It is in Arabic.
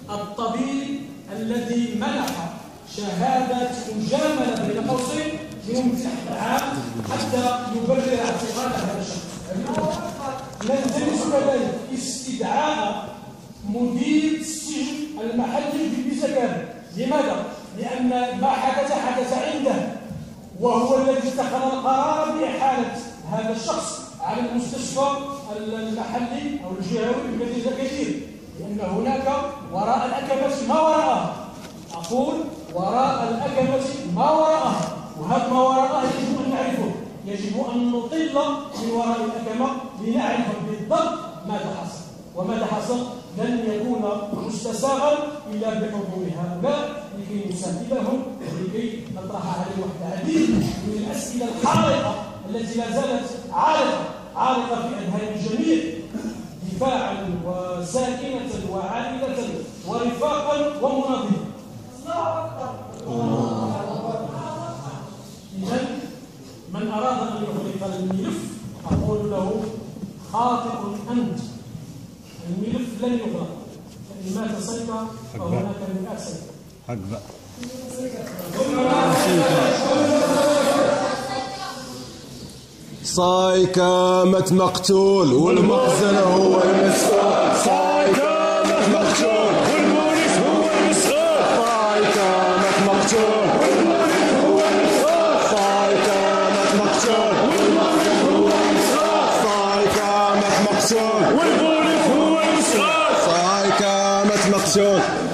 الطبيب الذي منح شهادة مجاملة بين قوسين لمفتاح العام حتى يبرر اعتقال هذا الشخص. نلتمس كذلك استدعاء مدير السجن المحلي في بيزكان. لماذا؟ لأن ما حدث عنده، وهو الذي اتخذ القرار بإحالة هذا الشخص على المستشفى المحلي أو الجهوي بمدينة أكادير، لأن هناك وراء الأكمة ما وراءها. أقول وراء الأكمة ما وراءها، وهذا ما وراءها يجب أن نعرفه، يجب أن نطل من وراء الأكمة لنعرف بالضبط ماذا حصل. وماذا حصل لن يكون مستساغا إلا بحضور هؤلاء لكي نساعدهم ولكي نطرح عليهم العديد من الأسئلة الحارقة التي لا زالت عالقة في أذهان الجميع، دفاعا وساكنة وعائلة ورفاقا ومناضلة. إذن من أراد أن يغلق الملف أقول له خاطئ أنت، الملف لن يغلق، لأن ما تصيت فهناك مئات سيف. حق بقى. صايكامة مقتول والمخزن هو المسؤول. صايكامة مقتول والبوليس هو المسؤول. صايكامة مقتول والبوليس هو المسؤول. صايكامة مقتول والمخزن هو المسؤول. صايكامة مقتول والبوليس هو المسؤول. صايكامة مقتول.